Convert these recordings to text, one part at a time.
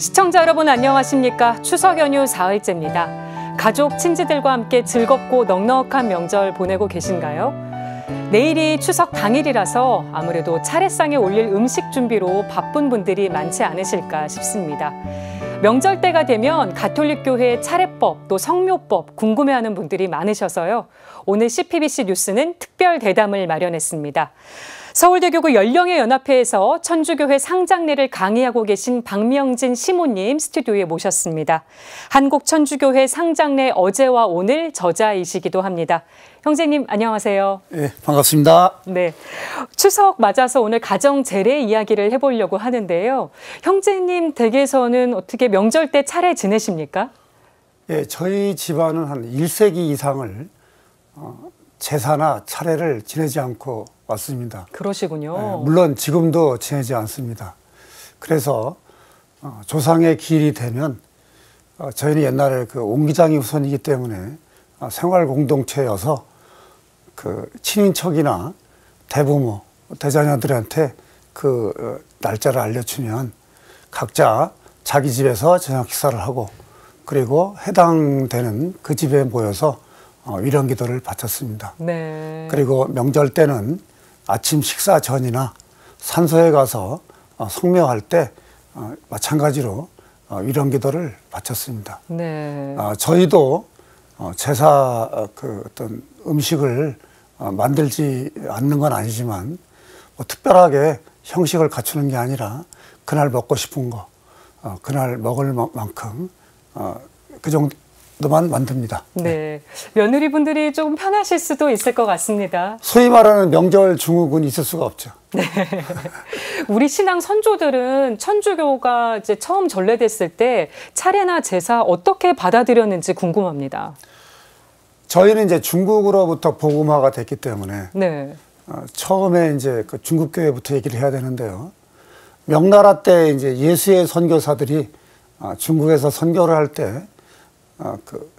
시청자 여러분 안녕하십니까? 추석 연휴 4일째입니다. 가족, 친지들과 함께 즐겁고 넉넉한 명절 보내고 계신가요? 내일이 추석 당일이라서 아무래도 차례상에 올릴 음식 준비로 바쁜 분들이 많지 않으실까 싶습니다. 명절 때가 되면 가톨릭교회 차례법, 또 성묘법 궁금해하는 분들이 많으셔서요. 오늘 CPBC 뉴스는 특별 대담을 마련했습니다. 서울대교구 연령의연합회에서 천주교회 상장례를 강의하고 계신 박명진 시모님 스튜디오에 모셨습니다. 한국천주교회 상장례 어제와 오늘 저자이시기도 합니다. 형제님 안녕하세요. 네, 반갑습니다. 네, 추석 맞아서 오늘 가정 재래 이야기를 해보려고 하는데요. 형제님 댁에서는 어떻게 명절 때 차례 지내십니까? 예, 저희 집안은 한 1세기 이상을 제사나 차례를 지내지 않고 왔습니다. 그러시군요. 예, 물론 지금도 지내지 않습니다. 그래서 조상의 기일이 되면 저희는 옛날에 그 옹기장이 우선이기 때문에 생활 공동체여서 그 친인척이나 대부모, 대자녀들한테 그 날짜를 알려주면 각자 자기 집에서 저녁 식사를 하고 그리고 해당되는 그 집에 모여서 위령기도를 바쳤습니다. 네. 그리고 명절 때는 아침 식사 전이나 산소에 가서 성묘할 때 마찬가지로 위령기도를 바쳤습니다. 네. 저희도 제사 그 어떤 음식을 만들지 않는 건 아니지만 뭐 특별하게 형식을 갖추는 게 아니라 그날 먹고 싶은 거, 그날 먹을 만큼 그 정도만 만듭니다. 네, 며느리분들이 조금 편하실 수도 있을 것 같습니다. 소위 말하는 명절 중후군 있을 수가 없죠. 네, 우리 신앙 선조들은 천주교가 이제 처음 전래됐을 때 차례나 제사 어떻게 받아들였는지 궁금합니다. 저희는 이제 중국으로부터 복음화가 됐기 때문에 네. 처음에 이제 그 중국 교회부터 얘기를 해야 되는데요. 명나라 때 이제 예수의 선교사들이 중국에서 선교를 할 때 그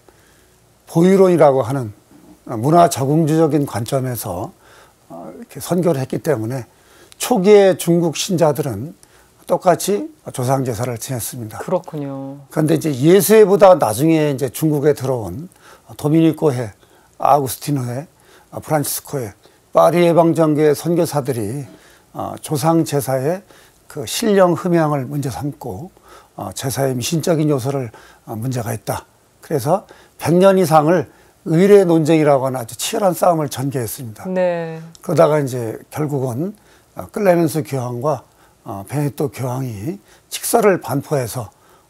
보유론이라고 하는 문화 적응주적인 관점에서 이렇게 선교를 했기 때문에 초기에 중국 신자들은 똑같이 조상 제사를 지냈습니다. 그렇군요. 그런데 이제 예수회보다 나중에 이제 중국에 들어온 도미니코회, 아우구스티노회, 프란치스코회, 파리 예방정교회 선교사들이 조상 제사의 그 신령 흠양을 문제 삼고 제사의 미신적인 요소를 문제가 있다. 그래서 100년 이상을 의례 논쟁이라고 하는 아주 치열한 싸움을 전개했습니다. 네. 그러다가 이제 결국은 클레멘스 교황과 베네토 교황이 직서를 반포해서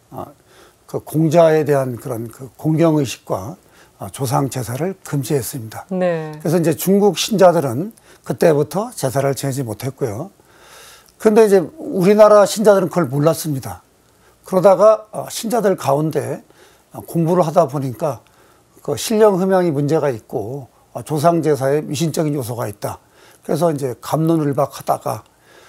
그 공자에 대한 그런 그 공경의식과 조상 제사를 금지했습니다. 네. 그래서 이제 중국 신자들은 그때부터 제사를 지내지 못했고요. 그런데 이제 우리나라 신자들은 그걸 몰랐습니다. 그러다가 신자들 가운데 공부를 하다 보니까 그 신령 흠양이 문제가 있고 조상 제사에 미신적인 요소가 있다. 그래서 이제 갑론을박하다가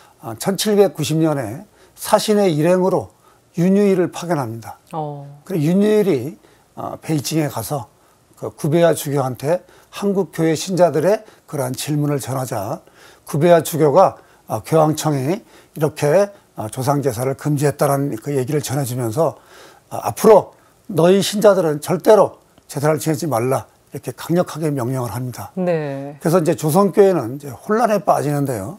1790년에 사신의 일행으로 윤유일을 파견합니다. 그리고 윤유일이 베이징에 가서 그 구베야 주교한테 한국 교회 신자들의 그러한 질문을 전하자 구베야 주교가 교황청이 이렇게 조상 제사를 금지했다는 그 얘기를 전해주면서 앞으로 너희 신자들은 절대로 제사를 지내지 말라 이렇게 강력하게 명령을 합니다. 네. 그래서 이제 조선교회는 이제 혼란에 빠지는데요.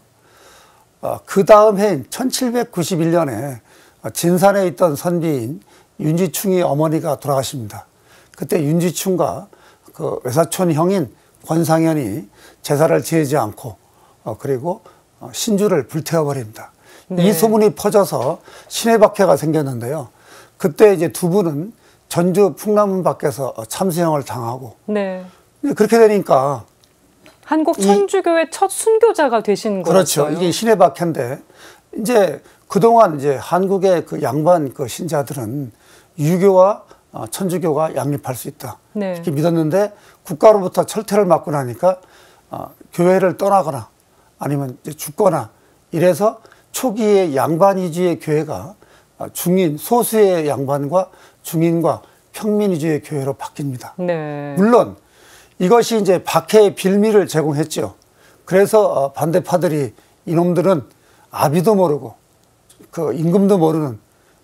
그 다음 해인 1791년에 진산에 있던 선비인 윤지충이 어머니가 돌아가십니다. 그때 윤지충과 그 외사촌 형인 권상현이 제사를 지내지 않고 그리고 신주를 불태워버립니다. 네. 이 소문이 퍼져서 신해박해가 생겼는데요. 그때 이제 두 분은 전주 풍남문 밖에서 참수형을 당하고 네. 그렇게 되니까 한국 천주교의 첫 순교자가 되신 거였어요. 그렇죠. 이게 신해박해인데 이제 그동안 이제 한국의 그 양반 그 신자들은 유교와 천주교가 양립할 수 있다. 네. 이렇게 믿었는데 국가로부터 철퇴를 맞고 나니까 교회를 떠나거나 아니면 이제 죽거나 이래서 초기에 양반 위주의 교회가 중인 소수의 양반과 중인과 평민 위주의 교회로 바뀝니다. 네. 물론 이것이 이제 박해의 빌미를 제공했죠. 그래서 반대파들이 이놈들은 아비도 모르고 그 임금도 모르는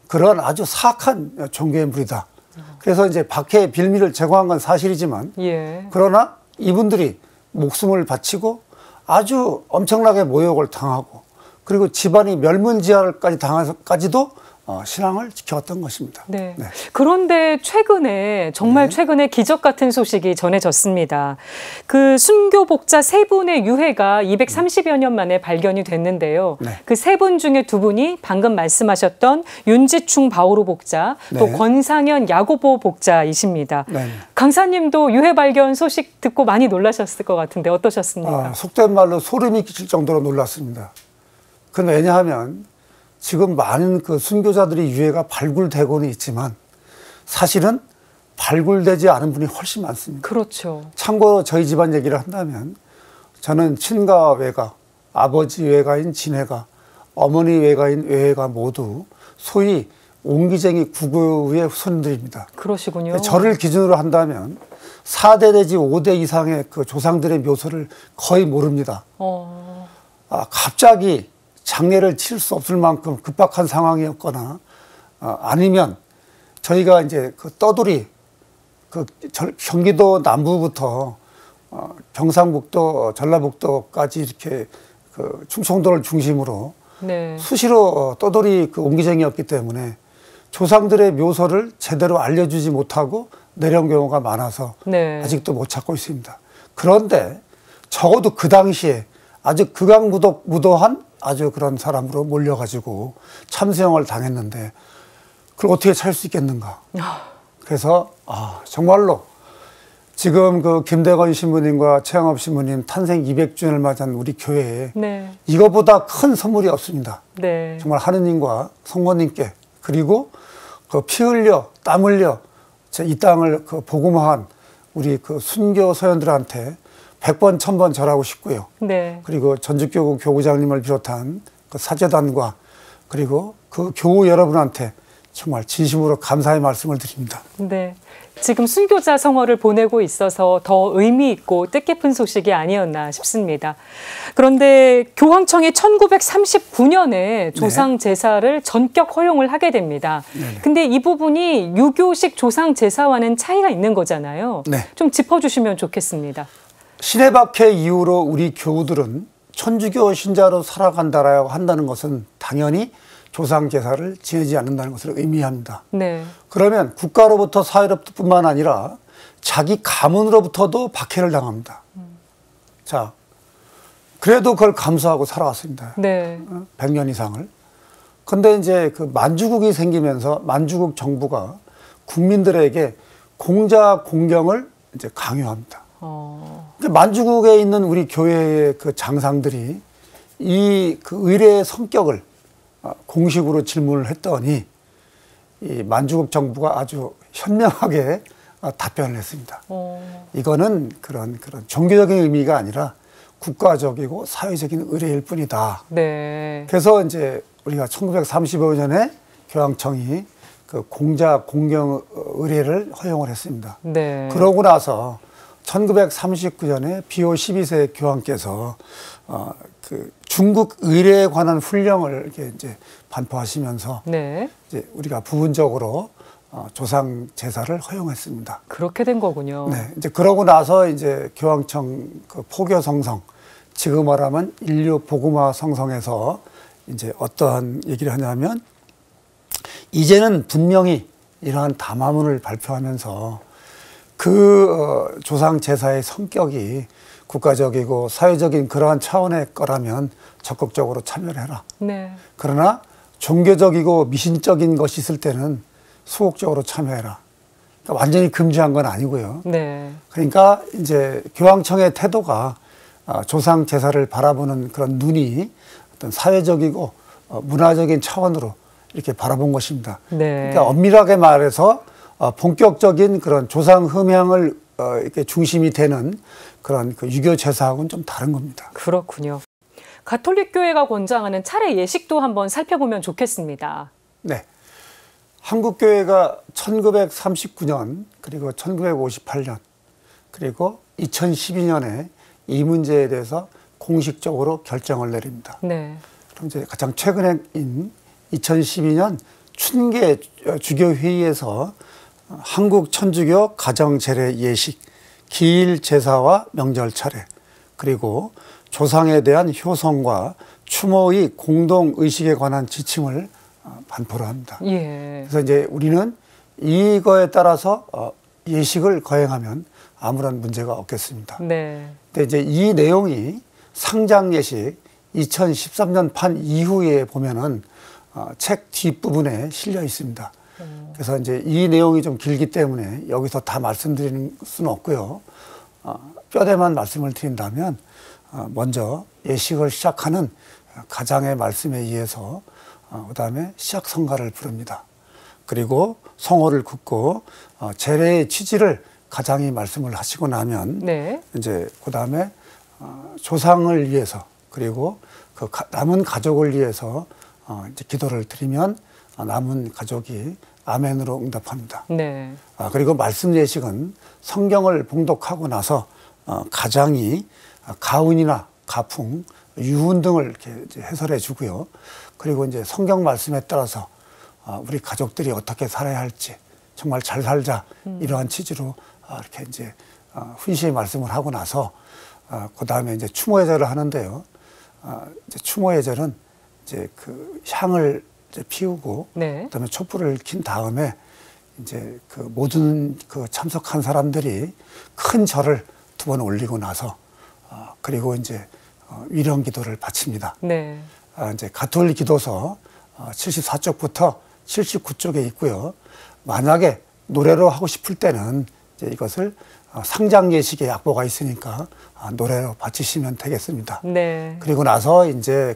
그런 아주 사악한 종교의 무리다. 그래서 이제 박해의 빌미를 제공한 건 사실이지만 예. 그러나 이분들이 목숨을 바치고 아주 엄청나게 모욕을 당하고 그리고 집안이 멸문지화까지 당하기까지도 신앙을 지켜왔던 것입니다. 네. 네. 그런데 최근에 정말 네. 최근에 기적 같은 소식이 전해졌습니다. 그 순교 복자 3분의 유해가 230여 년 만에 발견이 됐는데요. 네. 그 3분 중에 2분이 방금 말씀하셨던 윤지충 바오로 복자, 또 네. 권상현 야고보 복자이십니다. 네. 강사님도 유해 발견 소식 듣고 많이 놀라셨을 것 같은데 어떠셨습니까? 속된 말로 소름이 끼칠 정도로 놀랐습니다. 그건 왜냐하면 지금 많은 그 순교자들이 유해가 발굴되고는 있지만 사실은 발굴되지 않은 분이 훨씬 많습니다. 그렇죠. 참고로 저희 집안 얘기를 한다면 저는 친가 외가, 아버지 외가인 진해가, 어머니 외가인 외가 모두 소위 옹기쟁이 구교의 후손들입니다. 그러시군요. 저를 기준으로 한다면 4대 내지 5대 이상의 그 조상들의 묘소를 거의 모릅니다. 갑자기 장례를 치를 수 없을 만큼 급박한 상황이었거나 아니면 저희가 이제 그 떠돌이 그 경기도 남부부터 경상북도, 전라북도까지 이렇게 그 충청도를 중심으로 네. 수시로 떠돌이 그 옹기쟁이였기 때문에 조상들의 묘소를 제대로 알려주지 못하고 내려온 경우가 많아서 네. 아직도 못 찾고 있습니다. 그런데 적어도 그 당시에 아주 극악무도한 아주 그런 사람으로 몰려가지고 참수형을 당했는데 그걸 어떻게 찾을 수 있겠는가. 그래서 정말로 지금 그 김대건 신부님과 최영업 신부님 탄생 200주년을 맞은 우리 교회에 네. 이거보다 큰 선물이 없습니다. 네. 정말 하느님과 성모님께 그리고 그 피 흘려 땀 흘려 이 땅을 그 복음화한 우리 그 순교 소연들한테 100번, 1000번 절하고 싶고요. 네. 그리고 전주교구 교구장님을 비롯한 그 사제단과 그리고 그 교우 여러분한테 정말 진심으로 감사의 말씀을 드립니다. 네. 지금 순교자 성허를 보내고 있어서 더 의미 있고 뜻깊은 소식이 아니었나 싶습니다. 그런데 교황청이 1939년에 조상 제사를 전격 허용을 하게 됩니다. 근데 이 부분이 유교식 조상 제사와는 차이가 있는 거잖아요. 네. 좀 짚어주시면 좋겠습니다. 신해박해 이후로 우리 교우들은 천주교 신자로 살아간다라고 한다는 것은 당연히 조상 제사를 지내지 않는다는 것을 의미합니다. 네. 그러면 국가로부터 사회로부터뿐만 아니라 자기 가문으로부터도 박해를 당합니다. 자, 그래도 그걸 감수하고 살아왔습니다. 네. 100년 이상을. 근데 이제 그 만주국이 생기면서 만주국 정부가 국민들에게 공자 공경을 이제 강요합니다. 만주국에 있는 우리 교회의 그 장상들이 이 그 의례의 성격을 공식으로 질문을 했더니 이 만주국 정부가 아주 현명하게 답변을 했습니다. 이거는 그런 종교적인 의미가 아니라 국가적이고 사회적인 의례일 뿐이다. 네. 그래서 이제 우리가 1935년에 교황청이 그 공자 공경 의례를 허용을 했습니다. 네. 그러고 나서 1939년에 비오 12세 교황께서 그 중국 의례에 관한 훈령을 이렇게 이제 반포하시면서 네. 이제 우리가 부분적으로 조상 제사를 허용했습니다. 그렇게 된 거군요. 네, 이제 그러고 나서 이제 교황청 그 포교 성성, 지금 말하면 인류 복음화 성성에서 이제 어떠한 얘기를 하냐면 이제는 분명히 이러한 담화문을 발표하면서 그 조상 제사의 성격이 국가적이고 사회적인 그러한 차원의 거라면 적극적으로 참여를 해라. 네. 그러나 종교적이고 미신적인 것이 있을 때는 소극적으로 참여해라. 그러니까 완전히 금지한 건 아니고요. 네. 그러니까 이제 교황청의 태도가 조상 제사를 바라보는 그런 눈이 어떤 사회적이고 문화적인 차원으로 이렇게 바라본 것입니다. 네. 그러니까 엄밀하게 말해서 본격적인 그런 조상 흠양을 이렇게 중심이 되는 그런 그 유교 제사하고는 좀 다른 겁니다. 그렇군요. 가톨릭 교회가 권장하는 차례 예식도 한번 살펴보면 좋겠습니다. 네. 한국 교회가 1939년 그리고 1958년 그리고 2012년에 이 문제에 대해서 공식적으로 결정을 내립니다. 네. 그럼 이제 가장 최근인 2012년 춘계 주교회의에서 한국 천주교 가정제례 예식, 기일 제사와 명절 차례, 그리고 조상에 대한 효성과 추모의 공동의식에 관한 지침을 반포를 합니다. 예. 그래서 이제 우리는 이거에 따라서 예식을 거행하면 아무런 문제가 없겠습니다. 네. 근데 이제 이 내용이 상장 예식 2013년 판 이후에 보면은 책 뒷부분에 실려 있습니다. 그래서 이제 이 내용이 좀 길기 때문에 여기서 다 말씀드리는 수는 없고요. 뼈대만 말씀을 드린다면 먼저 예식을 시작하는 가장의 말씀에 의해서 그다음에 시작 성가를 부릅니다. 그리고 성호를 긋고 제례의 취지를 가장이 말씀을 하시고 나면 네. 이제 그다음에 조상을 위해서 그리고 그 남은 가족을 위해서 이제 기도를 드리면 남은 가족이 아멘으로 응답합니다. 네. 그리고 말씀 예식은 성경을 봉독하고 나서 가장이 가운이나 가풍, 유훈 등을 이렇게 이제 해설해 주고요. 그리고 이제 성경 말씀에 따라서 우리 가족들이 어떻게 살아야 할지 정말 잘 살자 이러한 취지로 이렇게 이제 훈시의 말씀을 하고 나서 그 다음에 이제 추모예절을 하는데요. 이제 추모예절은 이제 그 향을 이제 피우고 네. 그다음에 촛불을 킨 다음에 이제 그 모든 그 참석한 사람들이 큰 절을 2번 올리고 나서 그리고 이제 위령 기도를 바칩니다. 네. 이제 가톨릭 기도서 74쪽부터 79쪽에 있고요. 만약에 노래로 하고 싶을 때는 이제 이것을 상장 예식의 약보가 있으니까 노래로 바치시면 되겠습니다. 네. 그리고 나서 이제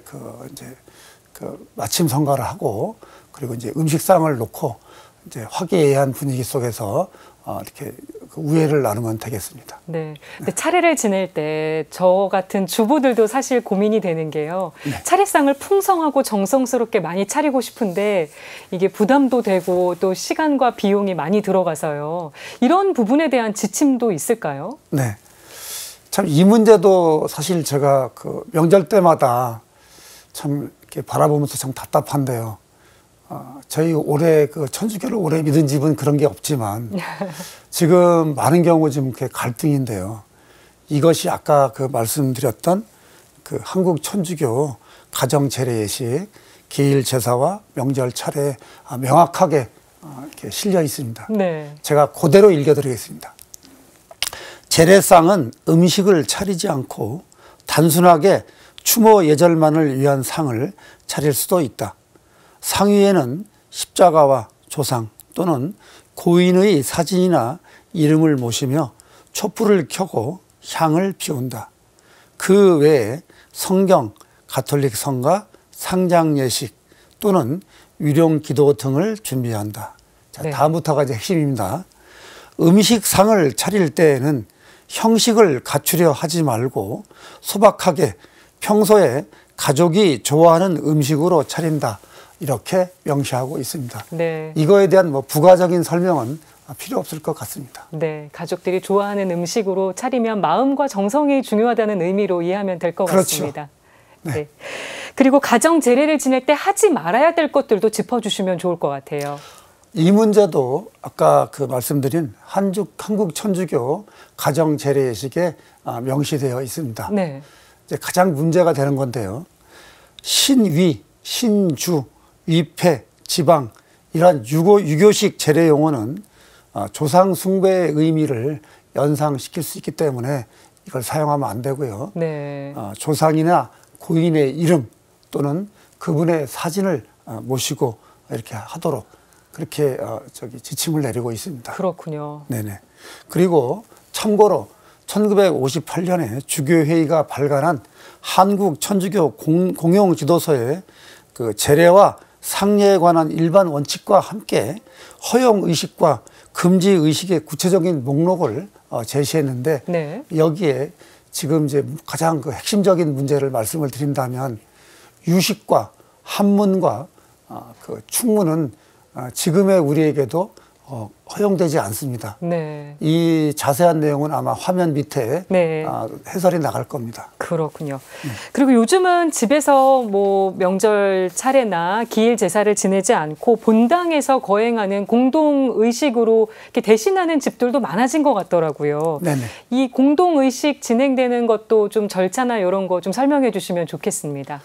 그 마침 성가를 하고 그리고 이제 음식상을 놓고 이제 화기애애한 분위기 속에서 이렇게 그 우애를 나누면 되겠습니다. 네. 근데 차례를 지낼 때 저 같은 주부들도 사실 고민이 되는 게요. 네. 차례상을 풍성하고 정성스럽게 많이 차리고 싶은데 이게 부담도 되고 또 시간과 비용이 많이 들어가서요. 이런 부분에 대한 지침도 있을까요? 네. 참 이 문제도 사실 제가 그 명절 때마다 참 이렇게 바라보면서 참 답답한데요. 저희 올해 그 천주교를 오래 믿은 집은 그런 게 없지만 지금 많은 경우 지금 그게 갈등인데요. 이것이 아까 그 말씀드렸던 그 한국 천주교 가정 제례 예식, 기일 제사와 명절 차례에 명확하게 이렇게 실려 있습니다. 네. 제가 그대로 읽어드리겠습니다. 제례상은 음식을 차리지 않고 단순하게 추모 예절만을 위한 상을 차릴 수도 있다. 상 위에는 십자가와 조상 또는 고인의 사진이나 이름을 모시며 촛불을 켜고 향을 피운다. 그 외에 성경, 가톨릭 성가, 상장 예식 또는 위령 기도 등을 준비한다. 자, 네. 다음부터가 이제 핵심입니다. 음식상을 차릴 때에는 형식을 갖추려 하지 말고 소박하게 평소에 가족이 좋아하는 음식으로 차린다. 이렇게 명시하고 있습니다. 네. 이거에 대한 뭐 부가적인 설명은 필요 없을 것 같습니다. 네, 가족들이 좋아하는 음식으로 차리면 마음과 정성이 중요하다는 의미로 이해하면 될 것 그렇죠. 같습니다. 네. 네. 그리고 가정 제례를 지낼 때 하지 말아야 될 것들도 짚어주시면 좋을 것 같아요. 이 문제도 아까 그 말씀드린 한국 천주교 가정 제례 예식에 명시되어 있습니다. 네. 이제 가장 문제가 되는 건데요. 신위, 신주, 위패, 지방 이러한 유교식 제례 용어는 조상 숭배의 의미를 연상시킬 수 있기 때문에 이걸 사용하면 안 되고요. 네. 조상이나 고인의 이름 또는 그분의 사진을 모시고 이렇게 하도록 그렇게 지침을 내리고 있습니다. 그렇군요. 네네. 그리고 참고로 1958년에 주교회의가 발간한 한국 천주교 공용 지도서에 그 제례와 상례에 관한 일반 원칙과 함께 허용 의식과 금지 의식의 구체적인 목록을 제시했는데 네. 여기에 지금 이제 가장 그 핵심적인 문제를 말씀을 드린다면 유식과 한문과 그 충문은 지금의 우리에게도 허용되지 않습니다. 네. 이 자세한 내용은 아마 화면 밑에 네. 해설이 나갈 겁니다. 그렇군요. 그리고 요즘은 집에서 뭐 명절 차례나 기일 제사를 지내지 않고 본당에서 거행하는 공동의식으로 이렇게 대신하는 집들도 많아진 것 같더라고요. 네네. 이 공동의식 진행되는 것도 좀 절차나 이런 거 좀 설명해 주시면 좋겠습니다.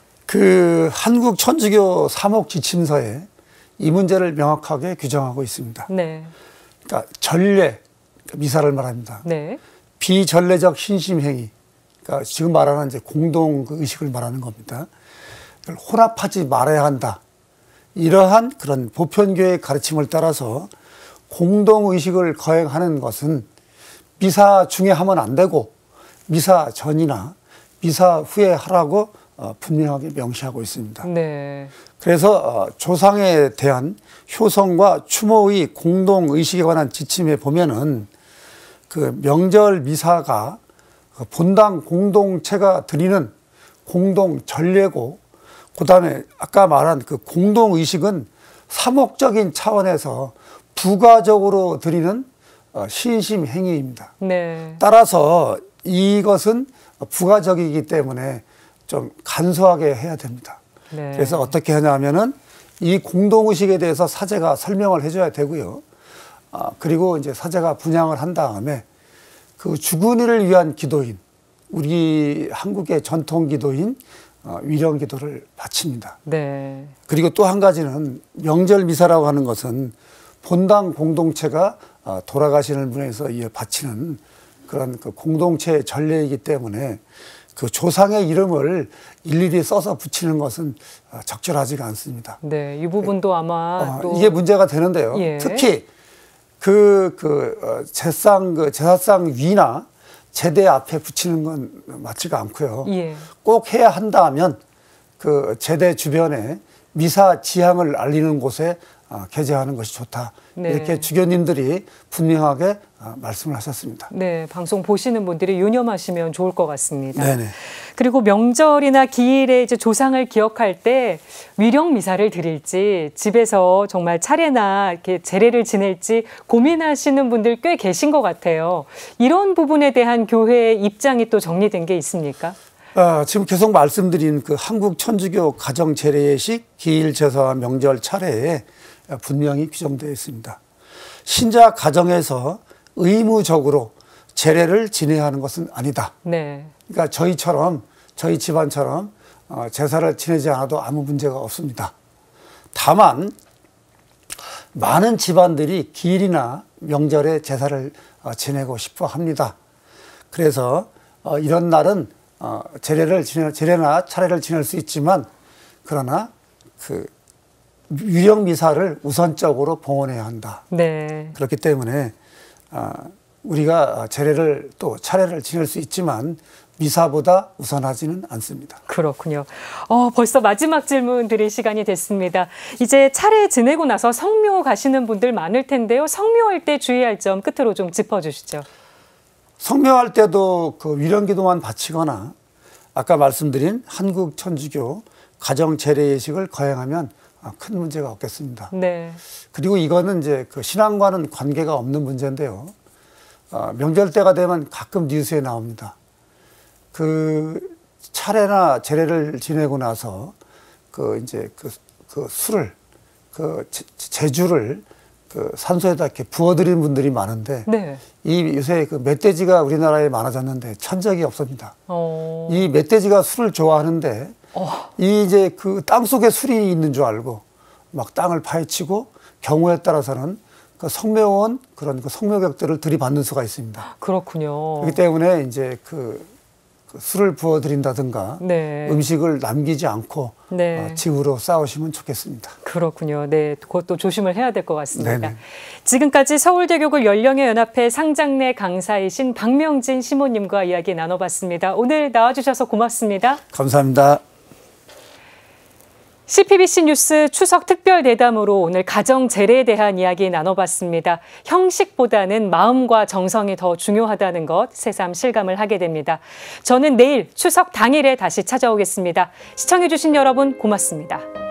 그 한국 천주교 사목지침서에 이 문제를 명확하게 규정하고 있습니다. 네. 그러니까 전례, 미사를 말합니다. 네. 비전례적 신심행위, 그러니까 지금 말하는 이제 공동 의식을 말하는 겁니다. 혼합하지 말아야 한다. 이러한 그런 보편교의 가르침을 따라서 공동 의식을 거행하는 것은 미사 중에 하면 안 되고 미사 전이나 미사 후에 하라고 분명하게 명시하고 있습니다. 네. 그래서 조상에 대한 효성과 추모의 공동의식에 관한 지침에 보면은 그 명절 미사가 본당 공동체가 드리는 공동 전례고, 그 다음에 아까 말한 그 공동의식은 사목적인 차원에서 부가적으로 드리는 신심 행위입니다. 네. 따라서 이것은 부가적이기 때문에 좀 간소하게 해야 됩니다. 네. 그래서 어떻게 하냐면은 이 공동의식에 대해서 사제가 설명을 해줘야 되고요. 그리고 이제 사제가 분향을 한 다음에 그 죽은이를 위한 기도인, 우리 한국의 전통 기도인 위령 기도를 바칩니다. 네. 그리고 또 한 가지는 명절 미사라고 하는 것은 본당 공동체가 돌아가시는 분에서 바치는 그런 그 공동체의 전례이기 때문에 그 조상의 이름을 일일이 써서 붙이는 것은 적절하지가 않습니다. 네, 이 부분도 아마 또 이게 문제가 되는데요. 예. 특히 제사상 위나 제대 앞에 붙이는 건 맞지가 않고요. 예. 꼭 해야 한다면 그 제대 주변에 미사 지향을 알리는 곳에 게재하는 것이 좋다. 네. 이렇게 주교님들이 분명하게 말씀을 하셨습니다. 네, 방송 보시는 분들이 유념하시면 좋을 것 같습니다. 네네. 그리고 명절이나 기일에 이제 조상을 기억할 때 위령 미사를 드릴지 집에서 정말 차례나 이렇게 제례를 지낼지 고민하시는 분들 꽤 계신 것 같아요. 이런 부분에 대한 교회의 입장이 또 정리된 게 있습니까? 지금 계속 말씀드린 그 한국 천주교 가정 제례식 기일 제사와 명절 차례에 분명히 규정되어 있습니다. 신자 가정에서 의무적으로 제례를 지내야 하는 것은 아니다. 네. 그러니까 저희 집안처럼 제사를 지내지 않아도 아무 문제가 없습니다. 다만 많은 집안들이 기일이나 명절에 제사를 지내고 싶어 합니다. 그래서 이런 날은 제례나 차례를 지낼 수 있지만, 그러나 그 위령 미사를 우선적으로 봉헌해야 한다. 네. 그렇기 때문에 우리가 제례를 또 차례를 지낼 수 있지만 미사보다 우선하지는 않습니다. 그렇군요. 벌써 마지막 질문 드릴 시간이 됐습니다. 이제 차례 지내고 나서 성묘 가시는 분들 많을 텐데요. 성묘할 때 주의할 점 끝으로 좀 짚어주시죠. 성묘할 때도 그 위령기도만 바치거나 아까 말씀드린 한국 천주교 가정 제례 예식을 거행하면 큰 문제가 없겠습니다. 네. 그리고 이거는 이제 그 신앙과는 관계가 없는 문제인데요. 명절 때가 되면 가끔 뉴스에 나옵니다. 그 차례나 제례를 지내고 나서 그 술을, 제주를 그 산소에다 이렇게 부어드리는 분들이 많은데, 네. 이 요새 그 멧돼지가 우리나라에 많아졌는데 천적이 없습니다. 이 멧돼지가 술을 좋아하는데, 이제 그 땅 속에 술이 있는 줄 알고 막 땅을 파헤치고 경우에 따라서는 그 성묘원 그런 그 성묘객들을 들이받는 수가 있습니다. 그렇군요. 그렇기 때문에 이제 그 술을 부어드린다든가 네. 음식을 남기지 않고 네. 집으로 싸우시면 좋겠습니다. 그렇군요. 네, 그것도 조심을 해야 될 것 같습니다. 네네. 지금까지 서울대교구 연령의연합회 상장내 강사이신 박명진 시모님과 이야기 나눠봤습니다. 오늘 나와주셔서 고맙습니다. 감사합니다. CPBC 뉴스 추석 특별 대담으로 오늘 가정 제례에 대한 이야기 나눠봤습니다. 형식보다는 마음과 정성이 더 중요하다는 것 새삼 실감을 하게 됩니다. 저는 내일 추석 당일에 다시 찾아오겠습니다. 시청해주신 여러분 고맙습니다.